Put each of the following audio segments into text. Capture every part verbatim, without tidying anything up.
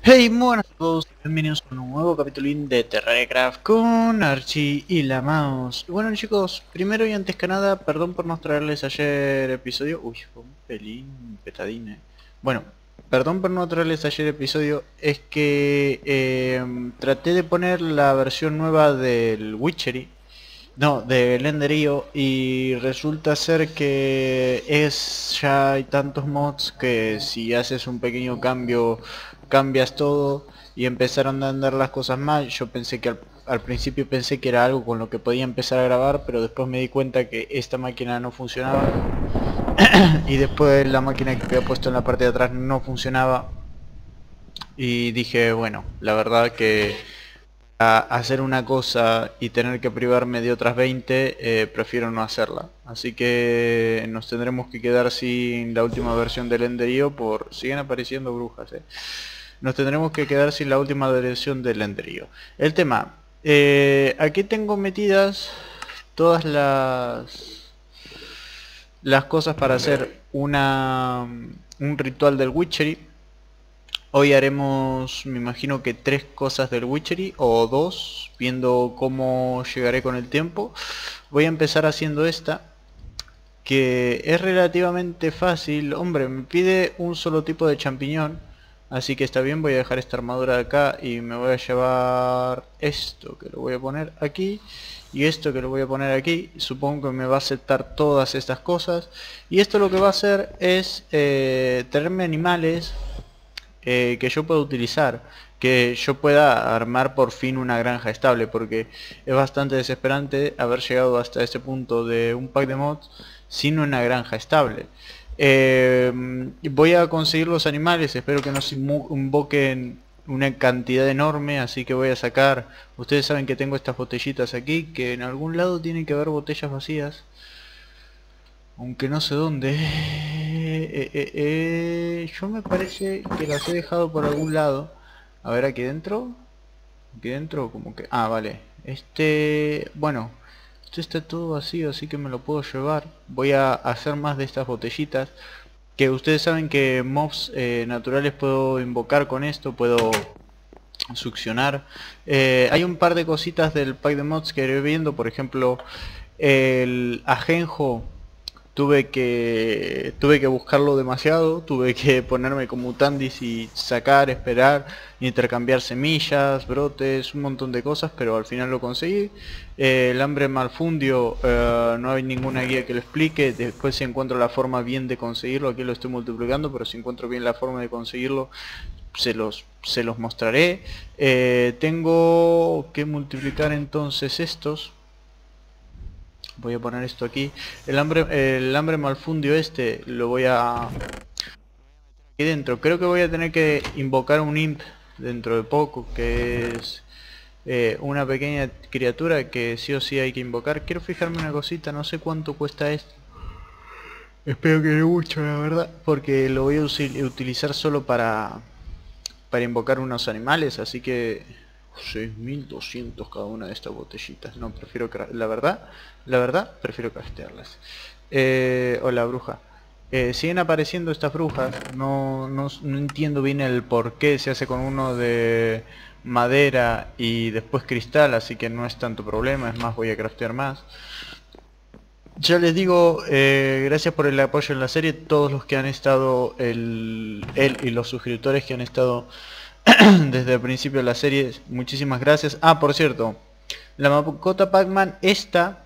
Hey, muy buenas a todos, bienvenidos a un nuevo capítulo de Terrariacraft con Archie y la Mouse. Y bueno chicos, primero y antes que nada, perdón por no traerles ayer episodio. Uy, fue un pelín petadín, eh. Bueno, perdón por no traerles ayer episodio, es que eh, traté de poner la versión nueva del Witchery. No, de Lenderío, y resulta ser que es ya hay tantos mods que si haces un pequeño cambio cambias todo y empezaron a andar las cosas mal. Yo pensé que al, al principio pensé que era algo con lo que podía empezar a grabar, pero después me di cuenta que esta máquina no funcionaba y después la máquina que había puesto en la parte de atrás no funcionaba y dije, bueno, la verdad que a hacer una cosa y tener que privarme de otras veinte, eh, prefiero no hacerla. Así que nos tendremos que quedar sin la última versión del Enderío por... siguen apareciendo brujas, eh. Nos tendremos que quedar sin la última versión del Enderío. El tema, eh, aquí tengo metidas todas las las cosas para hacer una un ritual del Witchery. Hoy haremos, me imagino que tres cosas del Witchery, o dos, viendo cómo llegaré con el tiempo. Voy a empezar haciendo esta, que es relativamente fácil. Hombre, me pide un solo tipo de champiñón, así que está bien. Voy a dejar esta armadura de acá y me voy a llevar esto, que lo voy a poner aquí, y esto que lo voy a poner aquí. Supongo que me va a aceptar todas estas cosas, y esto lo que va a hacer es eh, traerme animales eh, que yo pueda utilizar, que yo pueda armar por fin una granja estable, porque es bastante desesperante haber llegado hasta este punto de un pack de mods sin una granja estable. Eh, voy a conseguir los animales, espero que no se invoquen una cantidad enorme, así que voy a sacar... Ustedes saben que tengo estas botellitas aquí, que en algún lado tienen que haber botellas vacías, aunque no sé dónde. Eh, eh, eh, yo me parece que las he dejado por algún lado. A ver, aquí dentro. Aquí dentro como que... Ah, vale. Este... Bueno, esto está todo vacío, así que me lo puedo llevar. Voy a hacer más de estas botellitas, que ustedes saben que mobs eh, naturales puedo invocar con esto. Puedo succionar. Eh, hay un par de cositas del pack de mods que iré viendo. Por ejemplo, el ajenjo. Tuve que tuve que buscarlo demasiado, tuve que ponerme como Mutandis y sacar, esperar, intercambiar semillas, brotes, un montón de cosas, pero al final lo conseguí. Eh, el hambre malfundio, eh, no hay ninguna guía que lo explique. Después si encuentro la forma bien de conseguirlo, aquí lo estoy multiplicando, pero si encuentro bien la forma de conseguirlo, se los, se los mostraré. Eh, tengo que multiplicar entonces estos. Voy a poner esto aquí. El hambre, el hambre malfundio este lo voy a... aquí dentro. Creo que voy a tener que invocar un imp dentro de poco, que es eh, una pequeña criatura que sí o sí hay que invocar. Quiero fijarme una cosita, no sé cuánto cuesta esto. Espero que no mucho, la verdad, porque lo voy a utilizar solo para para invocar unos animales, así que seis mil doscientos cada una de estas botellitas. No, prefiero, la verdad, la verdad, prefiero craftearlas. Eh, hola bruja. Eh, siguen apareciendo estas brujas, no, no, no entiendo bien el por qué se hace con uno de madera y después cristal, así que no es tanto problema, es más, voy a craftear más. Ya les digo, eh, gracias por el apoyo en la serie, todos los que han estado, el, él y los suscriptores que han estado desde el principio de la serie, muchísimas gracias. Ah, por cierto, la mascota Pac-Man esta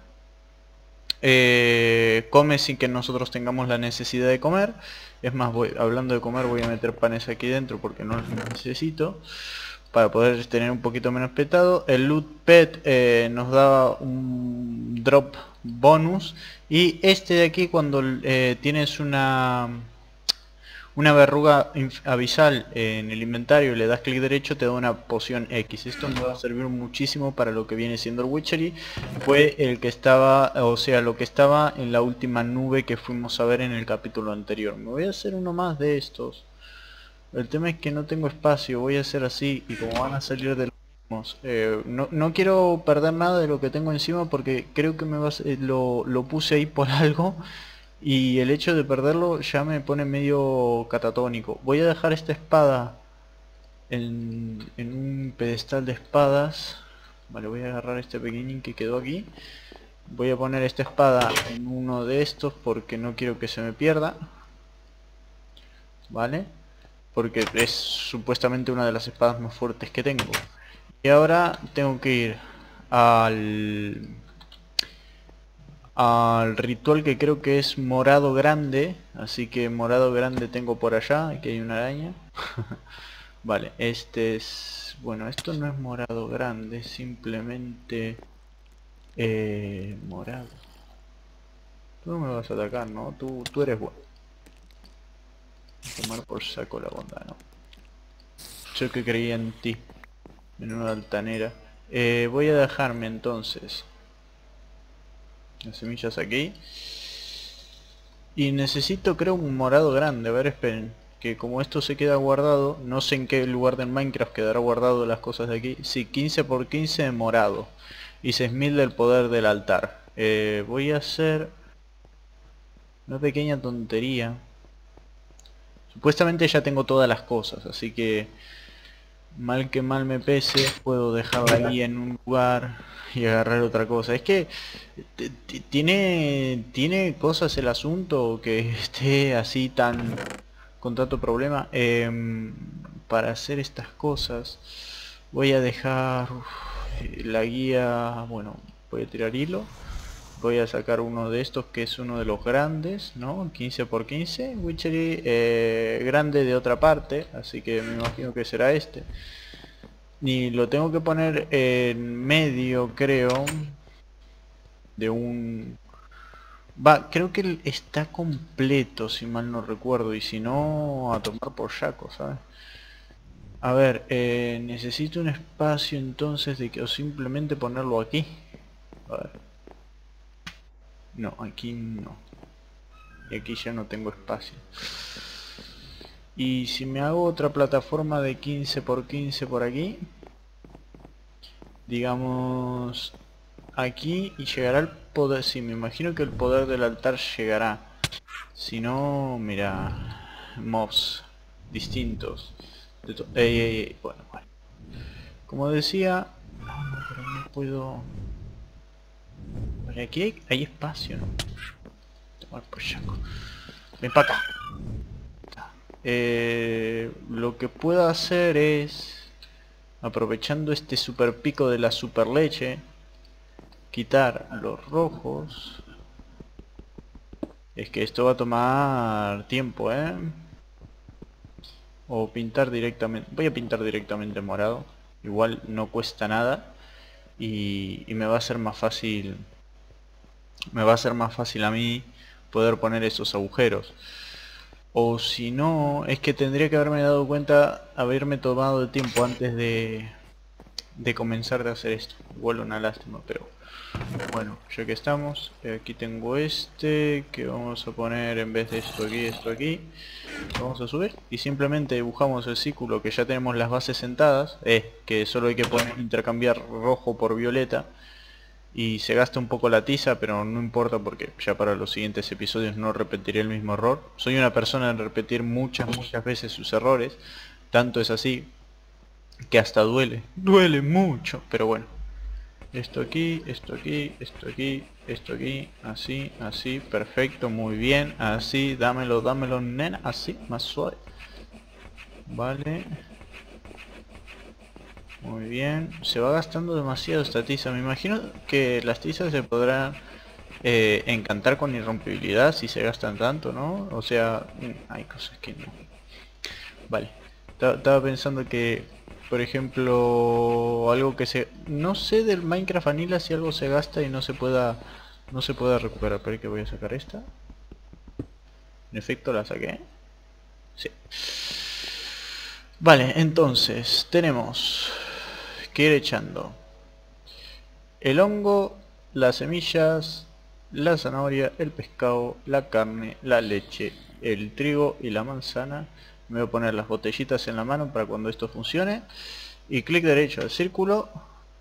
eh, come sin que nosotros tengamos la necesidad de comer. Es más, voy, hablando de comer, voy a meter panes aquí dentro porque no los necesito, para poder tener un poquito menos petado. El loot pet eh, nos da un drop bonus, y este de aquí, cuando eh, tienes una una verruga abisal en el inventario y le das clic derecho, te da una poción X. Esto me va a servir muchísimo para lo que viene siendo el Witchery. Fue el que estaba, o sea, lo que estaba en la última nube que fuimos a ver en el capítulo anterior. Me voy a hacer uno más de estos. El tema es que no tengo espacio, voy a hacer así, y como van a salir de los... Eh, no, no quiero perder nada de lo que tengo encima, porque creo que me va a, eh, lo, lo puse ahí por algo, y el hecho de perderlo ya me pone medio catatónico. Voy a dejar esta espada en, en un pedestal de espadas. Vale, voy a agarrar este pequeñín que quedó aquí. Voy a poner esta espada en uno de estos porque no quiero que se me pierda. Vale, porque es supuestamente una de las espadas más fuertes que tengo. Y ahora tengo que ir al al ritual que creo que es morado grande. Así que morado grande tengo por allá. Aquí hay una araña. Vale, este es... bueno, esto no es morado grande, simplemente... Eh, morado. Tú no me vas a atacar, ¿no? Tú, tú eres bueno. Tomar por saco la bondad, ¿no? Yo que creía en ti. Menuda altanera. Eh, voy a dejarme entonces las semillas aquí. Y necesito, creo, un morado grande. A ver, esperen. Que como esto se queda guardado, no sé en qué lugar del Minecraft quedará guardado las cosas de aquí. Sí, quince por quince de morado. Y seis mil del poder del altar. Eh, voy a hacer una pequeña tontería. Supuestamente ya tengo todas las cosas, así que mal que mal me pese, puedo dejarla ahí en un lugar y agarrar otra cosa. Es que tiene tiene cosas el asunto que esté así tan con tanto problema. Eh, para hacer estas cosas voy a dejar uf, la guía. Bueno, voy a tirar hilo. Voy a sacar uno de estos que es uno de los grandes, ¿no? quince por quince, Witchery, eh, grande de otra parte, así que me imagino que será este. Y lo tengo que poner en medio, creo, de un... Va, creo que él está completo, si mal no recuerdo, y si no, a tomar por saco, ¿sabes? A ver, eh, necesito un espacio entonces de que o simplemente ponerlo aquí. A ver. No, aquí no. Y aquí ya no tengo espacio. Y si me hago otra plataforma de quince por quince por aquí, digamos aquí, y llegará el poder. Sí, me imagino que el poder del altar llegará. Si no, mira, mobs distintos. De to ey, ey, ey. Bueno, bueno. Como decía, no, no, pero no puedo. Vale, aquí hay, hay espacio, ¿no? Tomar por saco. Ven para acá. Eh, lo que puedo hacer es, aprovechando este super pico de la super leche, quitar los rojos. Es que esto va a tomar tiempo, ¿eh? O pintar directamente. Voy a pintar directamente morado. Igual no cuesta nada. Y, y me va a ser más fácil. Me va a ser más fácil a mí poder poner esos agujeros. O si no, es que tendría que haberme dado cuenta, haberme tomado el tiempo antes de, de comenzar de hacer esto. Igual una lástima, pero bueno, ya que estamos, aquí tengo este, que vamos a poner en vez de esto aquí, esto aquí. Vamos a subir y simplemente dibujamos el círculo que ya tenemos las bases sentadas. Es que solo hay que poner, intercambiar rojo por violeta. Y se gasta un poco la tiza, pero no importa porque ya para los siguientes episodios no repetiré el mismo error. Soy una persona de repetir muchas, muchas veces sus errores. Tanto es así que hasta duele. Duele mucho, pero bueno. Esto aquí, esto aquí, esto aquí, esto aquí, así, así, perfecto, muy bien. Así, dámelo, dámelo, nena, así, más suave. Vale. Muy bien, se va gastando demasiado esta tiza. Me imagino que las tizas se podrán eh, encantar con irrompibilidad si se gastan tanto, ¿no? O sea, hay cosas que no. Vale, estaba pensando que, por ejemplo, algo que se... No sé del Minecraft Vanilla si algo se gasta y no se pueda no se pueda recuperar. Pero que voy a sacar esta. En efecto la saqué. Sí. Vale, entonces tenemos que ir echando el hongo, las semillas, la zanahoria, el pescado, la carne, la leche, el trigo y la manzana. Me voy a poner las botellitas en la mano para cuando esto funcione. Y clic derecho al círculo.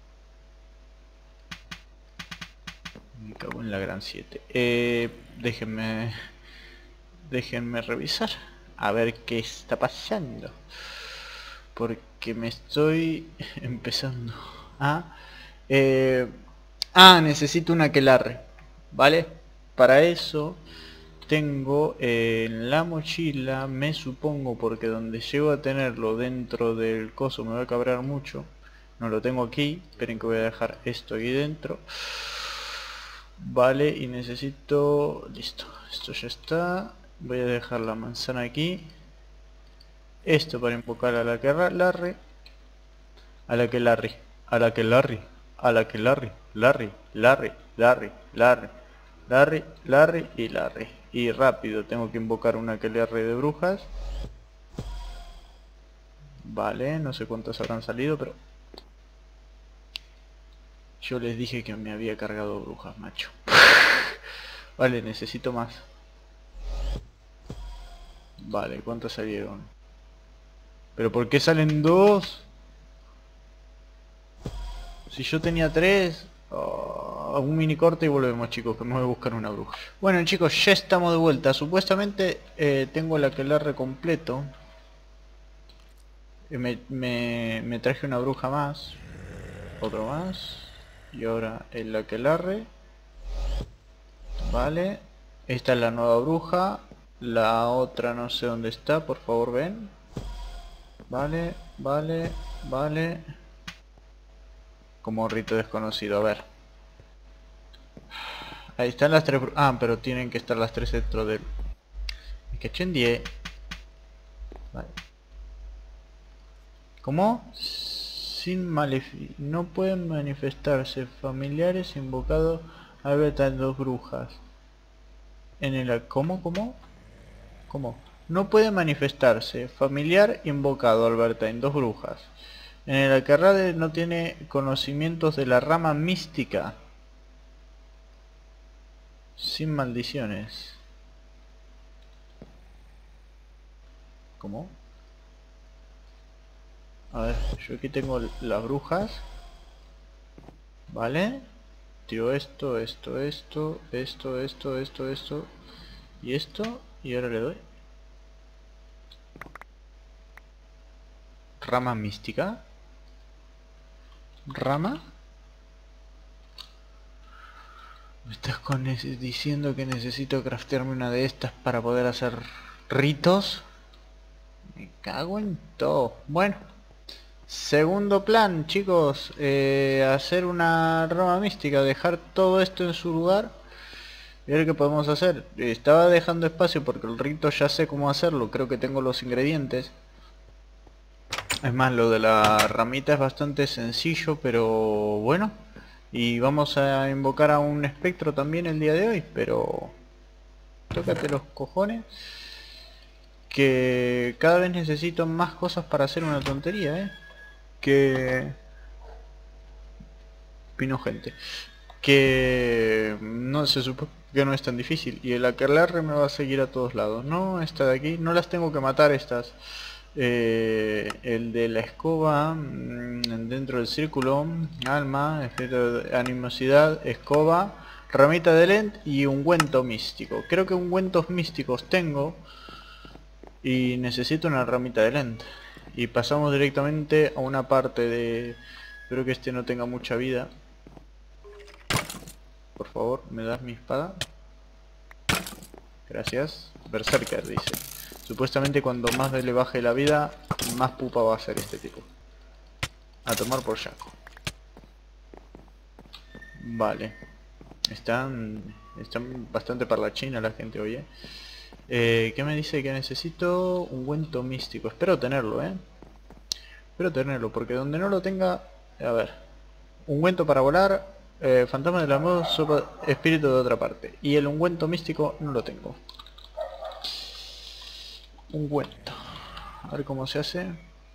Me cago en la gran siete. Eh, déjenme... Déjenme revisar. A ver qué está pasando. porque me estoy empezando a... Eh, ah, necesito un aquelarre, ¿vale? Para eso tengo eh, en la mochila, me supongo, porque donde llego a tenerlo dentro del coso me va a cabrear mucho. No lo tengo aquí, esperen que voy a dejar esto aquí dentro. Vale, y necesito... listo, esto ya está. Voy a dejar la manzana aquí. Esto para invocar a la que Larry. A la que Larry. A la que Larry. A la que Larry. Larry. Larry. Larry. Larry. Larry. Larry y Larry. Y rápido, tengo que invocar una aquelarre de brujas. Vale, no sé cuántas habrán salido, pero... yo les dije que me había cargado brujas, macho. Vale, necesito más. Vale, ¿cuántas salieron? ¿Pero por qué salen dos? Si yo tenía tres... Oh, un mini corte y volvemos, chicos, que me voy a buscar una bruja. Bueno, chicos, ya estamos de vuelta. Supuestamente eh, tengo el aquelarre completo. Eh, me, me, me traje una bruja más. Otro más. Y ahora el aquelarre. Vale. Esta es la nueva bruja. La otra no sé dónde está, por favor ven. Vale, vale, vale. Como rito desconocido, a ver. Ahí están las tres... ah, pero tienen que estar las tres dentro del... es que chendie. Vale. ¿Cómo? Sin maleficio. No pueden manifestarse familiares invocados a ver en dos brujas. En el... ¿cómo? ¿Cómo? ¿Cómo? No puede manifestarse familiar invocado Alberta en dos brujas. En el Aquelarre no tiene conocimientos de la rama mística. Sin maldiciones. ¿Cómo? A ver, yo aquí tengo las brujas. Vale. Tiro esto, esto, esto, esto, esto, esto, esto. Y esto. Y ahora le doy. Rama mística. Rama. ¿Me estás con diciendo que necesito craftearme una de estas para poder hacer ritos? Me cago en todo. Bueno. Segundo plan, chicos. Eh, hacer una rama mística. Dejar todo esto en su lugar. Y ver qué podemos hacer. Estaba dejando espacio porque el rito ya sé cómo hacerlo. Creo que tengo los ingredientes. Es más, lo de la ramita es bastante sencillo, pero bueno. Y vamos a invocar a un espectro también el día de hoy, pero... tócate los cojones. Que cada vez necesito más cosas para hacer una tontería, eh. Que... pino gente. Que... no se supone que no es tan difícil. Y el aquelarre me va a seguir a todos lados. No, esta de aquí, no las tengo que matar estas. Eh, el de la escoba, mmm, dentro del círculo, alma, efecto de animosidad, escoba, ramita de lent y ungüento místico. Creo que ungüentos místicos tengo y necesito una ramita de lent. Y pasamos directamente a una parte de... espero que este no tenga mucha vida. Por favor, ¿me das mi espada? Gracias. Berserker dice. Supuestamente cuando más le baje la vida, más pupa va a ser este tipo. A tomar por saco. Vale. Están... están bastante parlachina la gente hoy, ¿eh? Eh, ¿Qué me dice que necesito? Ungüento místico. Espero tenerlo, ¿eh? Espero tenerlo, porque donde no lo tenga... a ver. Ungüento para volar. Eh, fantasma del amor, sopa, espíritu de otra parte. Y el ungüento místico no lo tengo. Ungüento. A ver cómo se hace.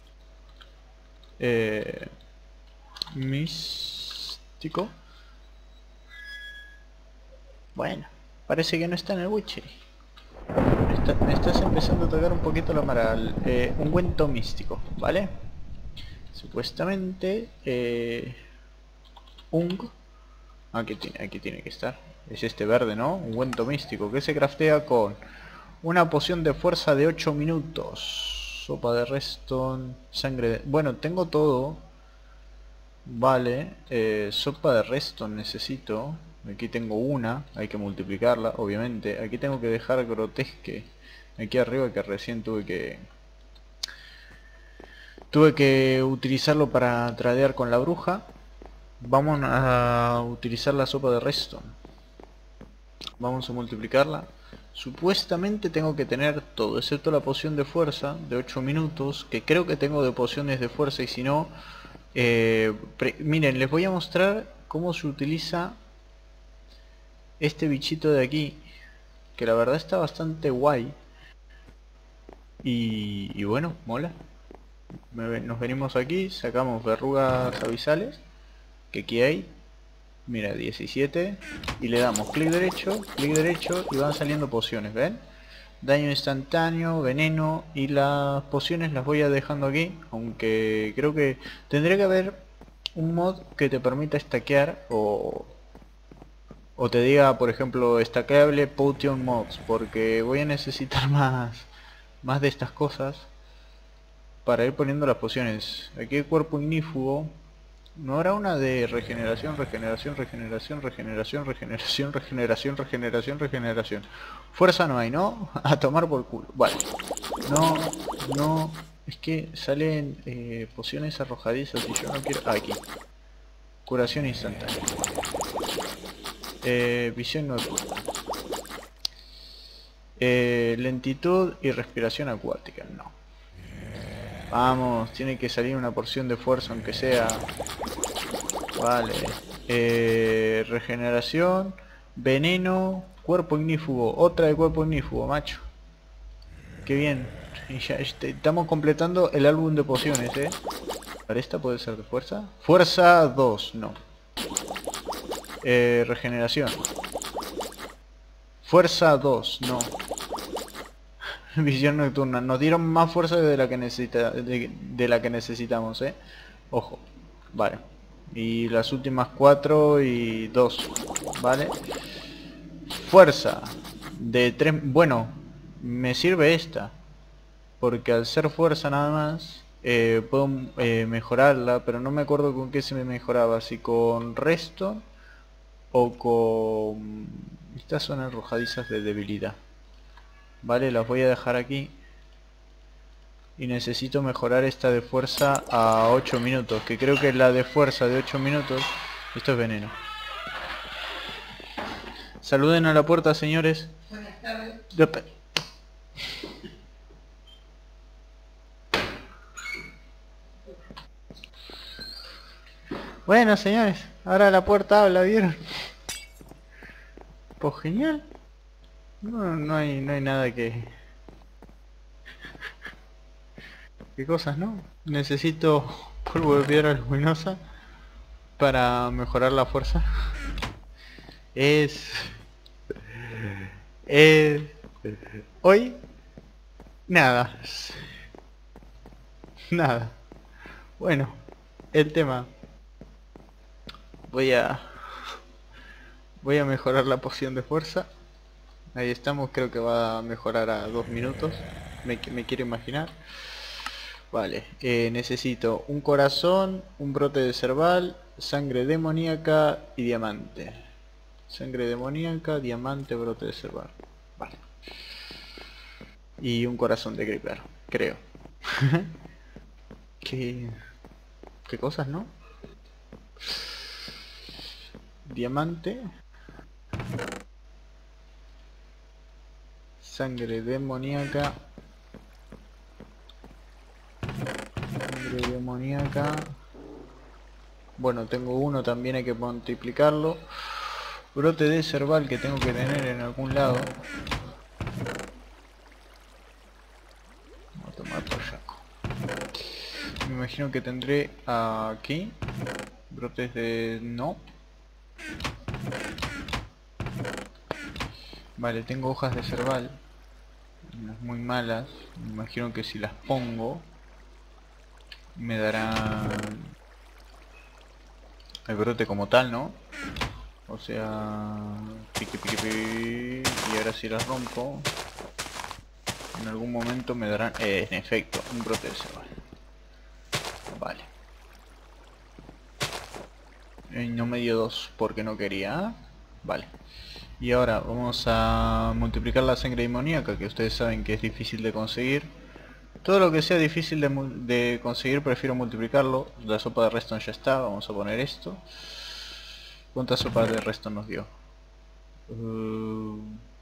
Eh, místico. Bueno, parece que no está en el Witchery. Me, está, me estás empezando a tocar un poquito la moral. Eh, ungüento místico, ¿vale? Supuestamente... Eh, ung... Aquí tiene, aquí tiene que estar. Es este verde, ¿no? Ungüento místico, que se craftea con... una poción de fuerza de ocho minutos. sopa de redstone, sangre de... Bueno, tengo todo. Vale, eh, sopa de redstone necesito. Aquí tengo una, hay que multiplicarla, obviamente. Aquí tengo que dejar grotesque. Aquí arriba que recién tuve que... Tuve que utilizarlo para tradear con la bruja. Vamos a utilizar la sopa de redstone. Vamos a multiplicarla. Supuestamente tengo que tener todo, excepto la poción de fuerza de ocho minutos, que creo que tengo de pociones de fuerza, y si no... Eh, miren, les voy a mostrar cómo se utiliza este bichito de aquí, que la verdad está bastante guay. Y, y bueno, mola. Me, nos venimos aquí, sacamos verrugas abisales, que aquí hay, mira, diecisiete, y le damos clic derecho, clic derecho, y van saliendo pociones, ¿ven? Daño instantáneo, veneno, y las pociones las voy a dejando aquí, aunque creo que tendría que haber un mod que te permita stackear, o, o te diga, por ejemplo, stackeable potion mods, porque voy a necesitar más, más de estas cosas para ir poniendo las pociones. Aquí hay cuerpo ignífugo. ¿No habrá una de regeneración, regeneración, regeneración, regeneración, regeneración, regeneración, regeneración, regeneración? Fuerza no hay, ¿no? A tomar por culo. Vale. No, no. Es que salen eh, pociones arrojadizas y yo no quiero... Ah, aquí. Curación instantánea. Eh, visión nocturna. Eh, lentitud y respiración acuática. No. Vamos, tiene que salir una porción de fuerza aunque sea. Vale. Eh, regeneración, veneno, cuerpo ignífugo. Otra de cuerpo ignífugo, macho. Qué bien. Y ya este, estamos completando el álbum de pociones, eh. ¿Para esta puede ser de fuerza? Fuerza dos, no. Eh, regeneración. Fuerza dos, no. Visión nocturna. Nos dieron más fuerza de la que necesita, de, de la que necesitamos, eh. Ojo. Vale. Y las últimas cuatro y dos. Vale. Fuerza. De tres. Bueno. Me sirve esta. Porque al ser fuerza nada más. Eh, puedo eh, mejorarla. Pero no me acuerdo con qué se me mejoraba. Si con resto. O con... Estas son arrojadizas de debilidad. Vale, las voy a dejar aquí. Y necesito mejorar esta de fuerza a ocho minutos. Que creo que la de fuerza de ocho minutos... Esto es veneno. Saluden a la puerta, señores. Buenas tardes. De... Bueno, señores. Ahora la puerta habla, ¿vieron? Pues genial. No, no hay, no hay nada que... ¿Qué cosas, no? Necesito polvo de piedra luminosa para mejorar la fuerza. Es... Es... Hoy... Nada. Nada. Bueno, el tema. Voy a... Voy a mejorar la poción de fuerza. Ahí estamos, creo que va a mejorar a dos minutos. Me, me quiero imaginar. Vale, eh, necesito un corazón, un brote de cerval, sangre demoníaca y diamante. Sangre demoníaca, diamante, brote de cerval. Vale. Y un corazón de creeper, creo. ¿Qué... ¿Qué cosas, no? Diamante. Sangre demoníaca. Sangre demoníaca. Bueno, tengo uno, también hay que multiplicarlo. Brote de cerval que tengo que tener en algún lado. Vamos a tomar por saco. Me imagino que tendré aquí. Brotes de... no. Vale, tengo hojas de cerval. Unas muy malas. Me imagino que si las pongo me darán el brote como tal, ¿no? O sea... Pique, pique, pique. Y ahora si las rompo... En algún momento me darán... Eh, en efecto, un brote de cebada. Vale. Eh, no me dio dos porque no quería. Vale. Y ahora vamos a multiplicar la sangre demoníaca, que ustedes saben que es difícil de conseguir. Todo lo que sea difícil de, de conseguir prefiero multiplicarlo. La sopa de Reston ya está, vamos a poner esto. ¿Cuántas sopas de Reston nos dio? Uh,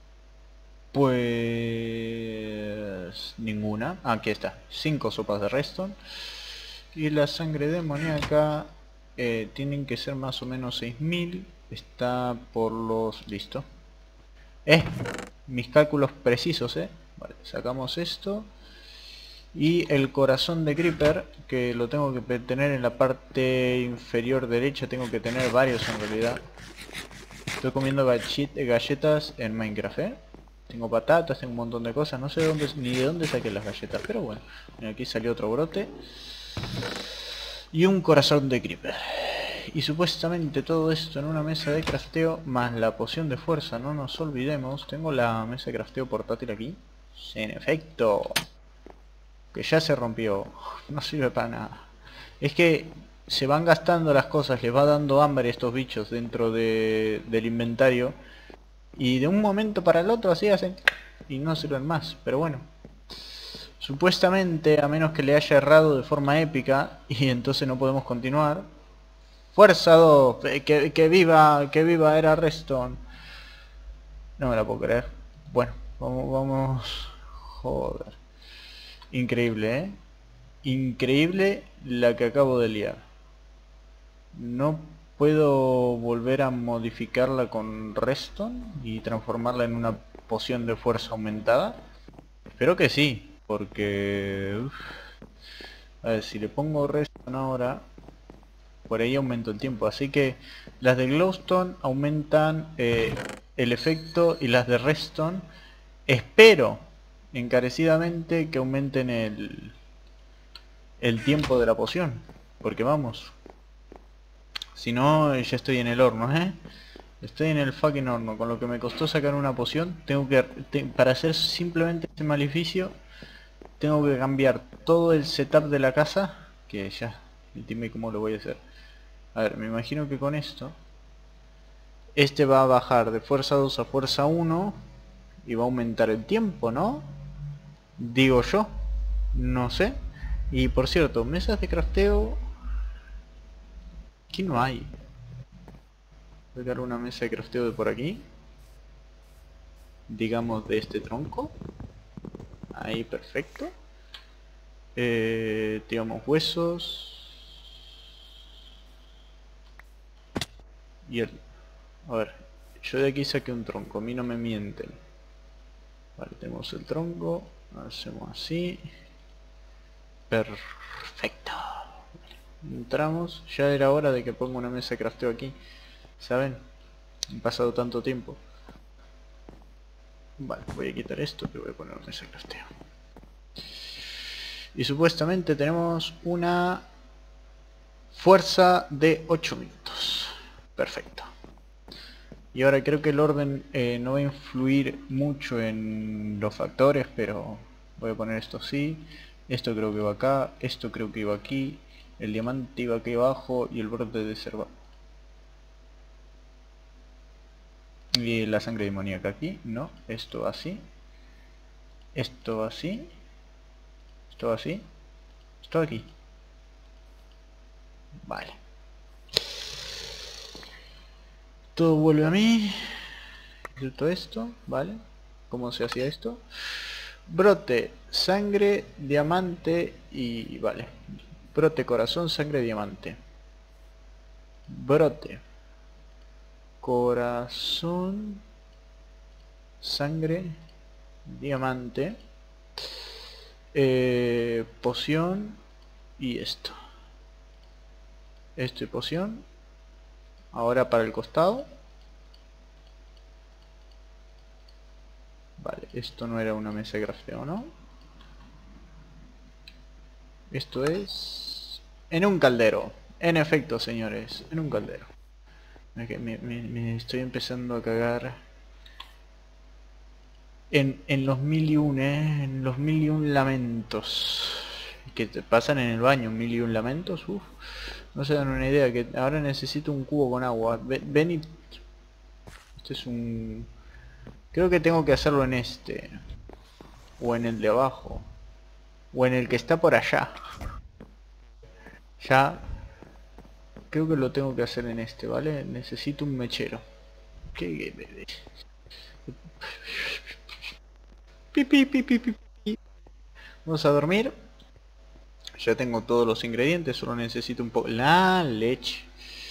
pues... ninguna. Ah, aquí está. Cinco sopas de Reston. Y la sangre demoníaca eh, tienen que ser más o menos seis mil. Está por los... listo. Eh, mis cálculos precisos, eh. Vale, sacamos esto. Y el corazón de Creeper, que lo tengo que tener en la parte inferior derecha. Tengo que tener varios en realidad. Estoy comiendo galletas en Minecraft, ¿eh? Tengo patatas, tengo un montón de cosas. No sé de dónde, ni de dónde saqué las galletas, pero bueno. Aquí salió otro brote. Y un corazón de Creeper. Y supuestamente todo esto en una mesa de crafteo más la poción de fuerza, no nos olvidemos. Tengo la mesa de crafteo portátil aquí. En efecto. Que ya se rompió. No sirve para nada. Es que se van gastando las cosas, les va dando hambre a estos bichos dentro de, del inventario. Y de un momento para el otro así hacen... y no sirven más, pero bueno. Supuestamente, a menos que le haya errado de forma épica, y entonces no podemos continuar. ¡Fuerza dos! Que, que viva, que viva era Reston. No me la puedo creer. Bueno, vamos, vamos... joder. Increíble, ¿eh? Increíble la que acabo de liar. No puedo volver a modificarla con Reston y transformarla en una poción de fuerza aumentada. Espero que sí, porque... uf. A ver, si le pongo Reston ahora, por ahí aumento el tiempo. Así que las de Glowstone aumentan eh, el efecto, y las de Reston espero encarecidamente que aumenten el, el tiempo de la poción. Porque vamos, si no ya estoy en el horno, ¿eh? Estoy en el fucking horno. Con lo que me costó sacar una poción, tengo que... Te, para hacer simplemente este maleficio, tengo que cambiar todo el setup de la casa. Que ya, dime cómo lo voy a hacer. A ver, me imagino que con esto este va a bajar de fuerza dos a fuerza uno y va a aumentar el tiempo, ¿no? Digo yo, no sé. Y por cierto, mesas de crafteo, aquí no hay. Voy a dar una mesa de crafteo de por aquí, digamos de este tronco. Ahí, perfecto. Eh, tiramos huesos. Y el... a ver, yo de aquí saqué un tronco, a mí no me mienten. Vale, tenemos el tronco, hacemos así. Perfecto. Entramos, ya era hora de que ponga una mesa de crafteo aquí. ¿Saben? Han pasado tanto tiempo. Vale, voy a quitar esto y voy a poner una mesa de crafteo. Y supuestamente tenemos una fuerza de ocho minutos. Perfecto. Y ahora creo que el orden eh, no va a influir mucho en los factores, pero voy a poner esto así. Esto creo que va acá, esto creo que iba aquí, el diamante iba aquí abajo y el brote de serva. Y la sangre demoníaca aquí, no, esto así. Esto así. Esto así. Esto aquí. Vale. Todo vuelve a mí. Todo esto, ¿vale? ¿Cómo se hacía esto? Brote, sangre, diamante y... vale. Brote, corazón, sangre, diamante. Brote. Corazón. Sangre. Diamante. Eh, poción. Y esto. Esto y poción. Ahora para el costado. Vale, esto no era una mesa de crafteo, ¿no? Esto es... en un caldero. En efecto, señores, en un caldero. Me, me, me estoy empezando a cagar. En, en los mil y un, eh, en los mil y un lamentos que te pasan en el baño, mil y un lamentos, uff, no se dan una idea. Que ahora necesito un cubo con agua. Ven, ven y... Este es un... Creo que tengo que hacerlo en este, o en el de abajo, o en el que está por allá. Ya, creo que lo tengo que hacer en este, ¿vale? Necesito un mechero. ¿Qué? Pi, pi, pi, pi, pi, pi. Vamos a dormir. Ya tengo todos los ingredientes, solo necesito un poco... La leche.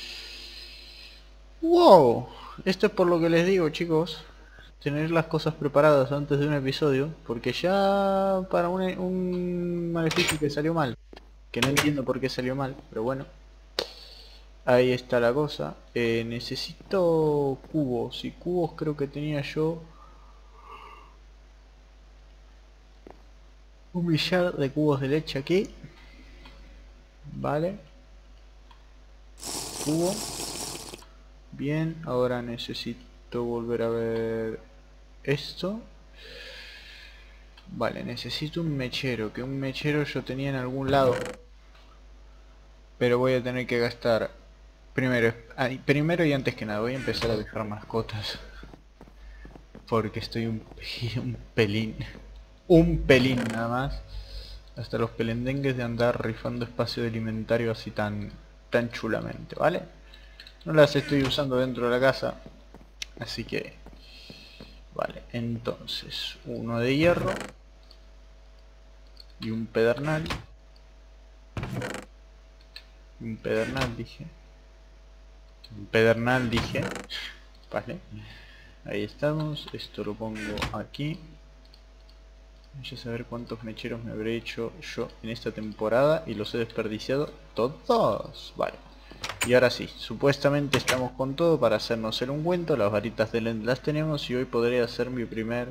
¡Wow! Esto es por lo que les digo, chicos. Tener las cosas preparadas antes de un episodio. Porque ya para un, un maleficio que salió mal. Que no entiendo por qué salió mal, pero bueno. Ahí está la cosa. Eh, necesito cubos. Y cubos creo que tenía yo... Un millar de cubos de leche aquí. Vale. Cubo. Bien, ahora necesito volver a ver esto. Vale, necesito un mechero. Que un mechero yo tenía en algún lado. Pero voy a tener que gastar... Primero, ay, primero y antes que nada, voy a empezar a dejar mascotas. Porque estoy un, un pelín. Un pelín nada más. Hasta los pelendengues de andar rifando espacio de alimentario así tan, tan chulamente, ¿vale? No las estoy usando dentro de la casa. Así que... Vale, entonces, uno de hierro. Y un pedernal. Un pedernal dije. Un pedernal dije. Vale. Ahí estamos. Esto lo pongo aquí. Voy a saber cuántos mecheros me habré hecho yo en esta temporada. Y los he desperdiciado todos. Vale. Y ahora sí, supuestamente estamos con todo para hacernos el ungüento. Las varitas de Lend las tenemos y hoy podré hacer mi primer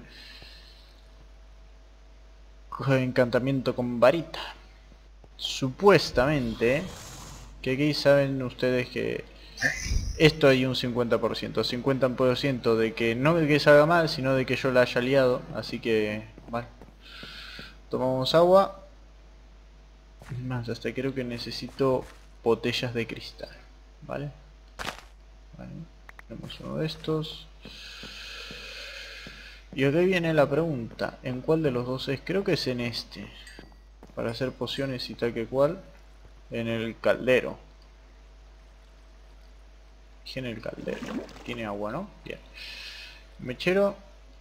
encantamiento con varita. Supuestamente, que aquí saben ustedes que esto hay un cincuenta por ciento, cincuenta por ciento de que no de que salga mal, sino de que yo la haya liado. Así que, vale. Tomamos agua. Más, hasta creo que necesito botellas de cristal. Vale. Vale. Tenemos uno de estos. Y aquí viene la pregunta. ¿En cuál de los dos es? Creo que es en este. Para hacer pociones y tal que cual. En el caldero. Dije en el caldero. Tiene agua, ¿no? Bien. Mechero.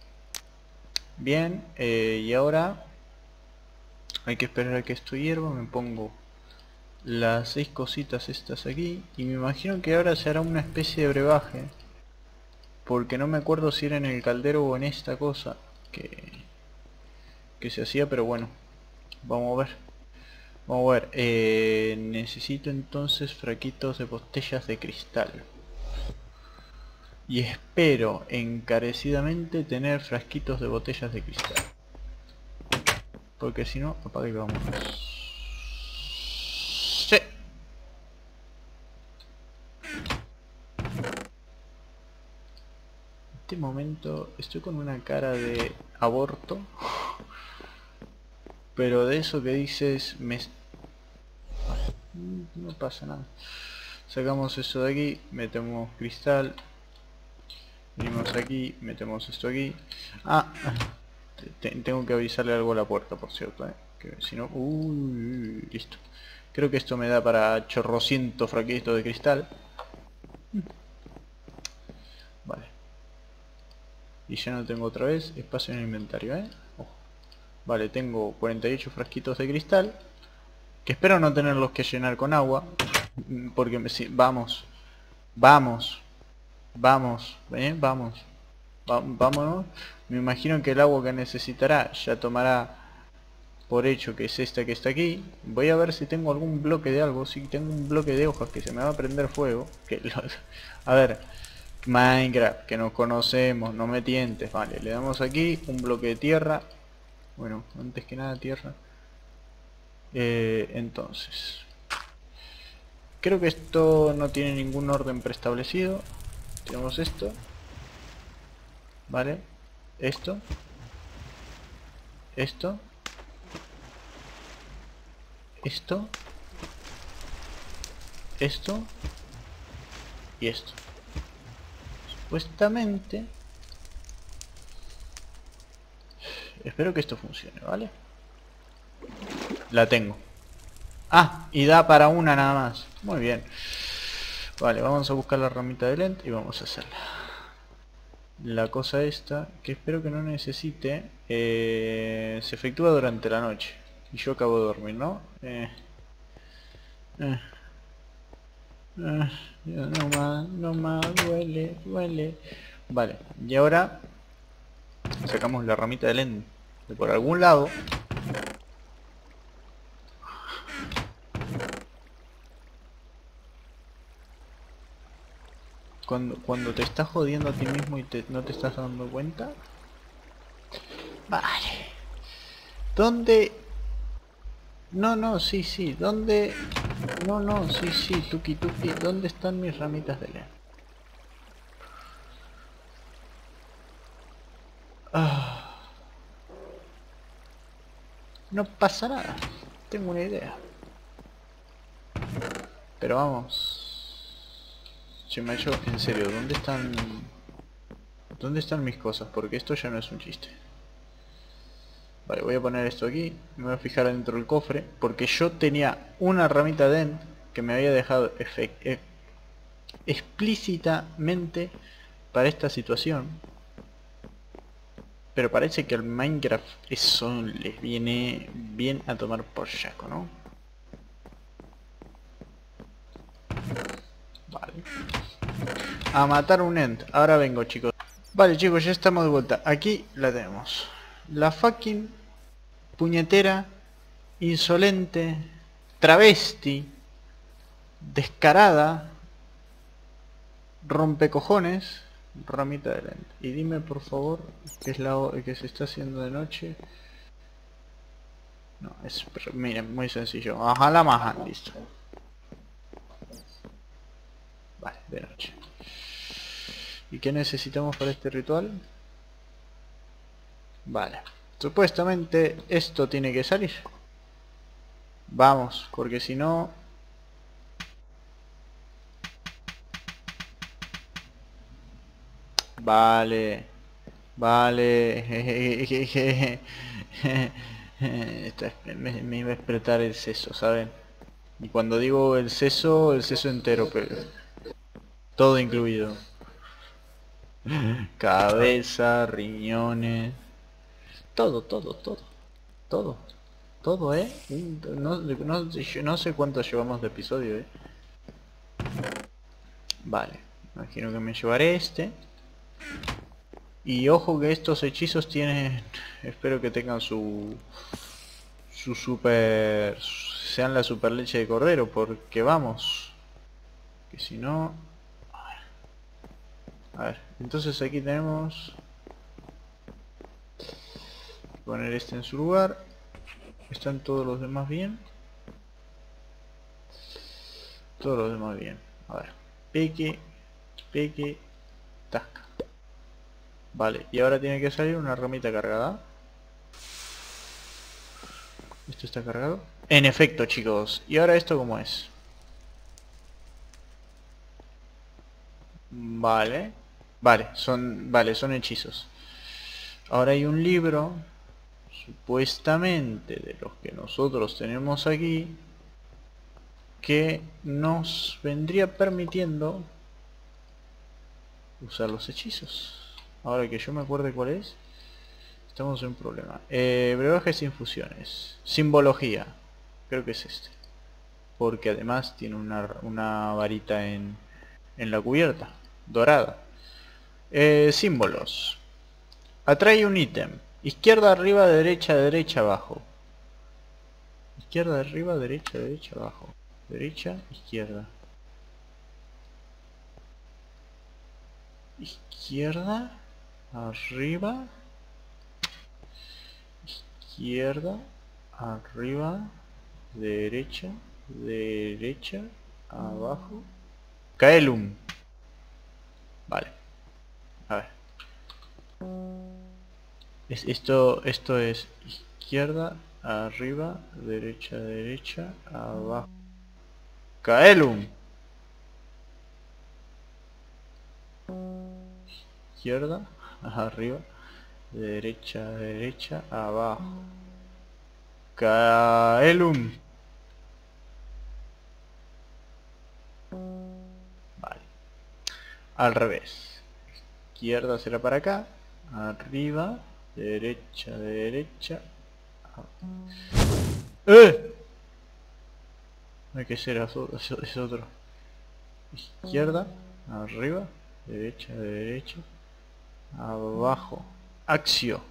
Bien. Eh, y ahora... Hay que esperar a que esto hierva. Me pongo las seis cositas estas aquí. Y me imagino que ahora se hará una especie de brebaje. Porque no me acuerdo si era en el caldero o en esta cosa que, que se hacía, pero bueno. Vamos a ver. Vamos a ver. Eh, necesito entonces fraquitos de botellas de cristal. Y espero encarecidamente tener frasquitos de botellas de cristal. Porque si no, apaga y vamos. Sí. En este momento estoy con una cara de aborto. Pero de eso que dices, me... No pasa nada. Sacamos eso de aquí, metemos cristal. Venimos aquí, metemos esto aquí. Ah, tengo que avisarle algo a la puerta, por cierto, ¿eh? Que si no... Uy, listo. Creo que esto me da para chorrocientos fraquitos de cristal. Vale. Y ya no tengo otra vez espacio en el inventario, ¿eh? Oh. Vale, tengo cuarenta y ocho frasquitos de cristal. Que espero no tenerlos que llenar con agua. Porque me... Si, vamos. Vamos. Vamos. ¿Eh? Vamos. Va, vámonos. Me imagino que el agua que necesitará ya tomará por hecho que es esta que está aquí. Voy a ver si tengo algún bloque de algo. Si tengo un bloque de hojas que se me va a prender fuego. Que lo... A ver. Minecraft, que nos conocemos. No me tientes. Vale, le damos aquí un bloque de tierra. Bueno, antes que nada tierra. Eh, entonces. Creo que esto no tiene ningún orden preestablecido. Tenemos esto. Vale. Esto. esto, esto, esto y esto. Supuestamente, espero que esto funcione, ¿vale? La tengo. Ah, y da para una nada más. Muy bien. Vale, vamos a buscar la ramita de lente y vamos a hacerla. La cosa esta, que espero que no necesite, eh, se efectúa durante la noche. Y yo acabo de dormir, ¿no? Eh, eh, eh, no más, no más, duele, duele. Vale, y ahora sacamos la ramita de lente de por algún lado. Cuando, cuando te estás jodiendo a ti mismo y te, no te estás dando cuenta. Vale. ¿Dónde? No, no, sí, sí. ¿Dónde? No, no, sí, sí, tuki tuki. ¿Dónde están mis ramitas de lente? Ah, no pasa nada. Tengo una idea. Pero vamos. Che, macho, en serio, ¿dónde están? ¿Dónde están mis cosas? Porque esto ya no es un chiste. Vale, voy a poner esto aquí. Me voy a fijar dentro del cofre. Porque yo tenía una ramita de End que me había dejado e explícitamente para esta situación. Pero parece que al Minecraft eso les viene bien a tomar por saco, ¿no? Vale. A matar un End. Ahora vengo, chicos. Vale, chicos, ya estamos de vuelta. Aquí la tenemos. La fucking puñetera, insolente, travesti, descarada, rompecojones, ramita de lente. Y dime por favor que es la que se está haciendo de noche. No, es, miren, muy sencillo. Ojalá más, listo. Vale, de noche. ¿Y qué necesitamos para este ritual? Vale. Supuestamente esto tiene que salir. Vamos, porque si no... Vale. Vale. me, me iba a explotar el seso, ¿saben? Y cuando digo el seso, el seso entero, pero... Todo incluido. Cabeza, riñones... Todo, todo, todo. Todo. Todo, ¿eh? No, no, no sé cuánto llevamos de episodio, ¿eh? Vale. Imagino que me llevaré este. Y ojo que estos hechizos tienen... Espero que tengan su... Su super... Sean la super leche de cordero, porque vamos... Que si no... A ver. A ver, entonces aquí tenemos... Poner este en su lugar. ¿Están todos los demás bien? Todos los demás bien. A ver. Peque. Peque. Tasca. Vale. Y ahora tiene que salir una ramita cargada. ¿Esto está cargado? En efecto, chicos. ¿Y ahora esto cómo es? Vale. Vale, son... Vale, son hechizos. Ahora hay un libro... Supuestamente de los que nosotros tenemos aquí, que nos vendría permitiendo usar los hechizos. Ahora que yo me acuerde cuál es, estamos en un problema. Eh, brebajes e infusiones. Simbología. Creo que es este. Porque además tiene una, una varita en, en la cubierta, dorada. Eh, símbolos. Atrae un ítem. Izquierda arriba, derecha, derecha, abajo. Izquierda arriba, derecha, derecha, abajo. Derecha, izquierda. Izquierda, arriba. Izquierda, arriba, derecha, derecha, abajo. Caelum. Vale. A ver. Es, esto, esto es izquierda, arriba, derecha, derecha, abajo. Kaelum. Izquierda, arriba, derecha, derecha, abajo. Kaelum. Vale. Al revés. Izquierda será para acá. Arriba, derecha, derecha. ¡Eh! Hay que ser eso, eso, es otro. Izquierda, arriba, derecha, derecha, abajo. Axio.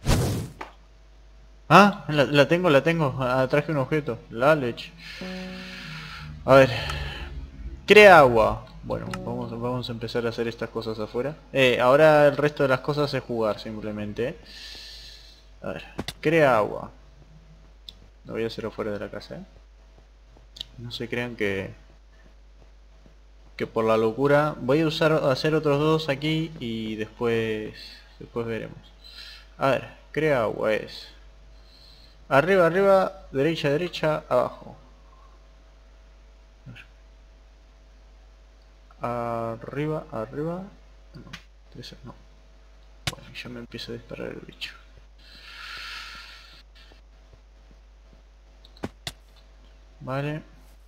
Ah, la, la tengo, la tengo. Ah, traje un objeto. La leche. A ver. Crea agua. Bueno, vamos, vamos a empezar a hacer estas cosas afuera. Eh, ahora el resto de las cosas es jugar simplemente. ¿eh? A ver. Crea agua. Lo voy a hacer afuera de la casa, ¿eh? No se crean que... Que por la locura... Voy a usar hacer otros dos aquí y después... Después veremos. A ver. Crea agua es... Arriba, arriba, derecha, derecha, abajo. Arriba, arriba. No, tres, no. Bueno, ya me empieza a disparar el bicho. Vale.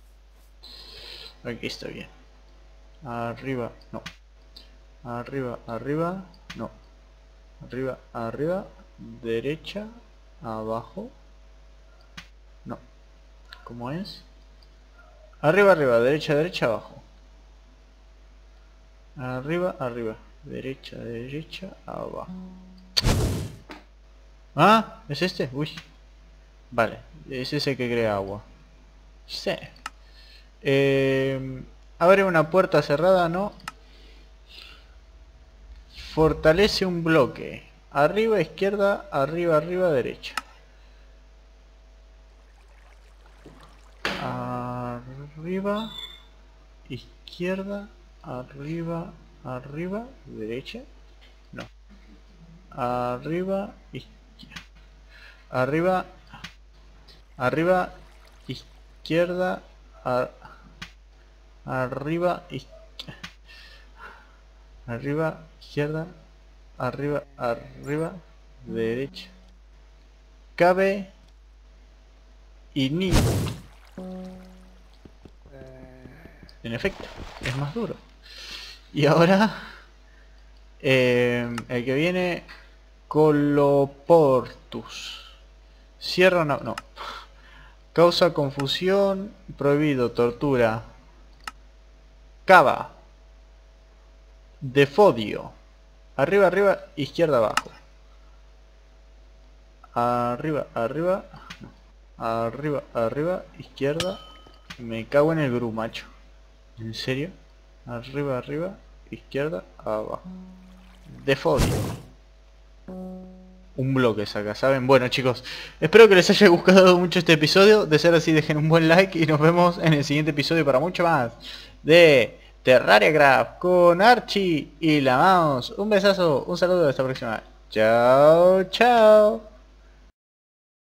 Aquí está bien. Arriba, no. Arriba, arriba, no. Arriba, arriba, derecha, abajo. No. ¿Cómo es? Arriba, arriba, derecha, derecha, abajo. Arriba, arriba, derecha, derecha, abajo. Ah, ¿es este? Uy. Vale, es ese que crea agua. Sí. Eh, abre una puerta cerrada, ¿no? Fortalece un bloque. Arriba, izquierda, arriba, arriba, derecha. Arriba, izquierda, arriba, arriba, derecha. No. Arriba, izquierda. Arriba, arriba, izquierda, ar, arriba, izquierda. Arriba, izquierda, arriba, arriba, derecha. Cabe y ni. En efecto, es más duro. Y ahora eh, el que viene, Coloportus. Cierra una... no. Causa confusión, prohibido, tortura. Cava. Defodio. Arriba, arriba, izquierda, abajo. Arriba, arriba. No. Arriba, arriba, izquierda. Me cago en el Gru, macho. ¿En serio? Arriba, arriba, izquierda, abajo. Defodio. Un bloque saca, ¿saben? Bueno, chicos, espero que les haya gustado mucho este episodio. De ser así, dejen un buen like y nos vemos en el siguiente episodio para mucho más de Terraria Craft con Archie y la Mouse. Un besazo, un saludo, hasta la próxima. Chao, chao.